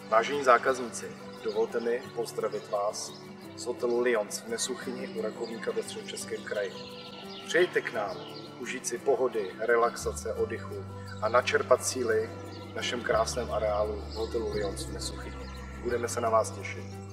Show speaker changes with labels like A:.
A: Vážení zákazníci, dovolte mi pozdravit vás z hotelu Lions v Nesuchyni u Rakovníka ve Středočeském kraji. Přijeďte k nám, užít si pohody, relaxace, oddychu a načerpat síly v našem krásném areálu v hotelu Lions v Nesuchyni. Budeme se na vás těšit.